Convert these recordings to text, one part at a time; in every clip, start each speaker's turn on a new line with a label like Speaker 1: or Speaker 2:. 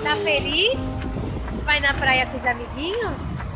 Speaker 1: Tá feliz? Vai na praia com os amiguinhos?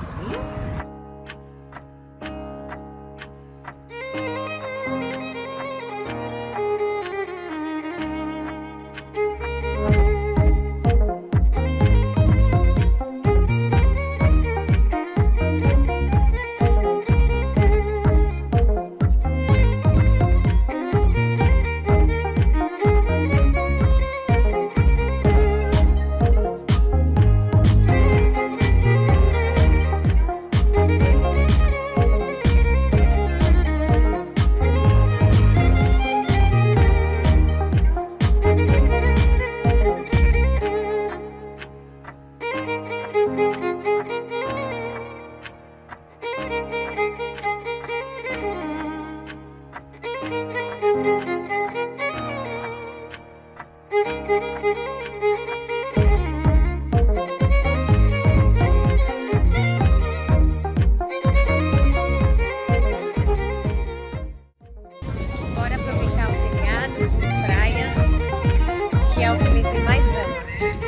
Speaker 1: Bora aproveitar o feriado, praia, que é o que a gente mais ama.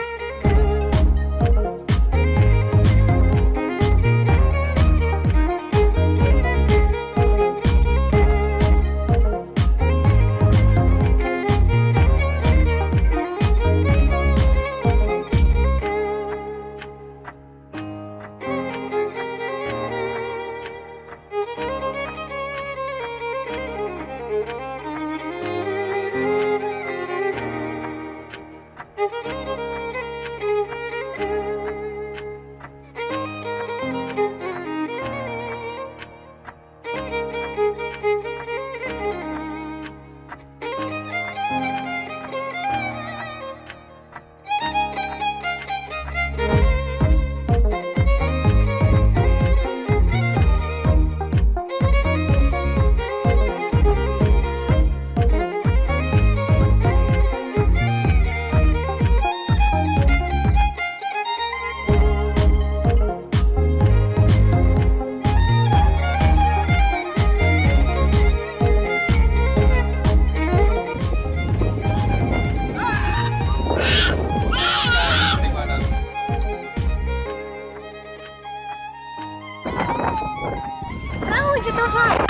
Speaker 1: Pra onde tu vai?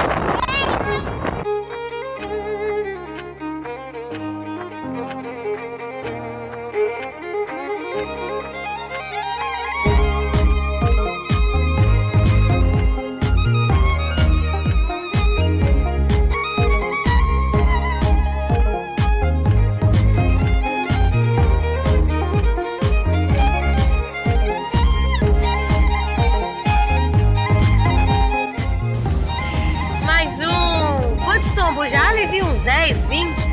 Speaker 1: Quantos tombos já? Levei uns 10, 20?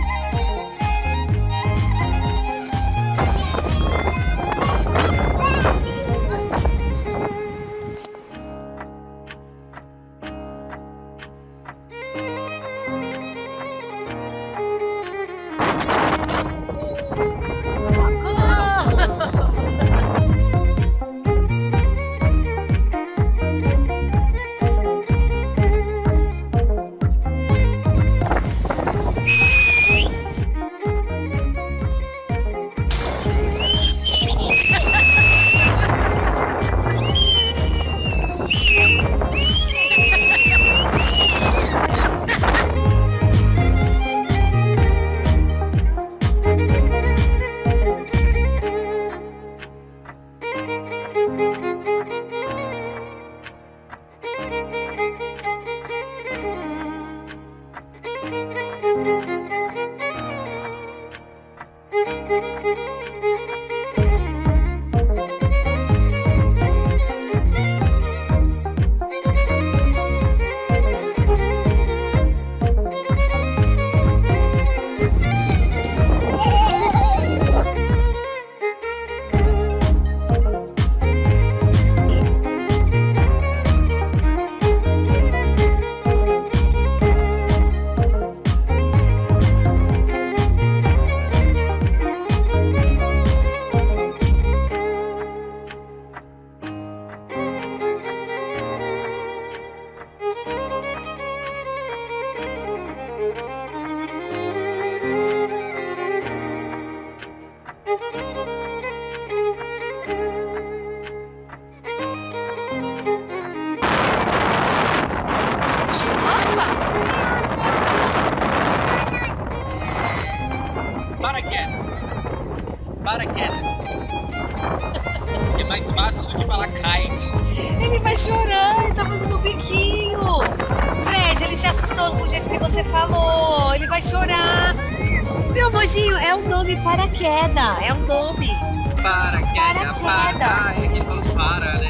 Speaker 1: chorando, ele tá fazendo um biquinho. Fred, ele se assustou com o jeito que você falou. Ele vai chorar. Meu amorzinho, é um nome paraquedas. É um nome.
Speaker 2: Paraquedas.
Speaker 1: Paraquedas.
Speaker 2: É que ele falou para, né?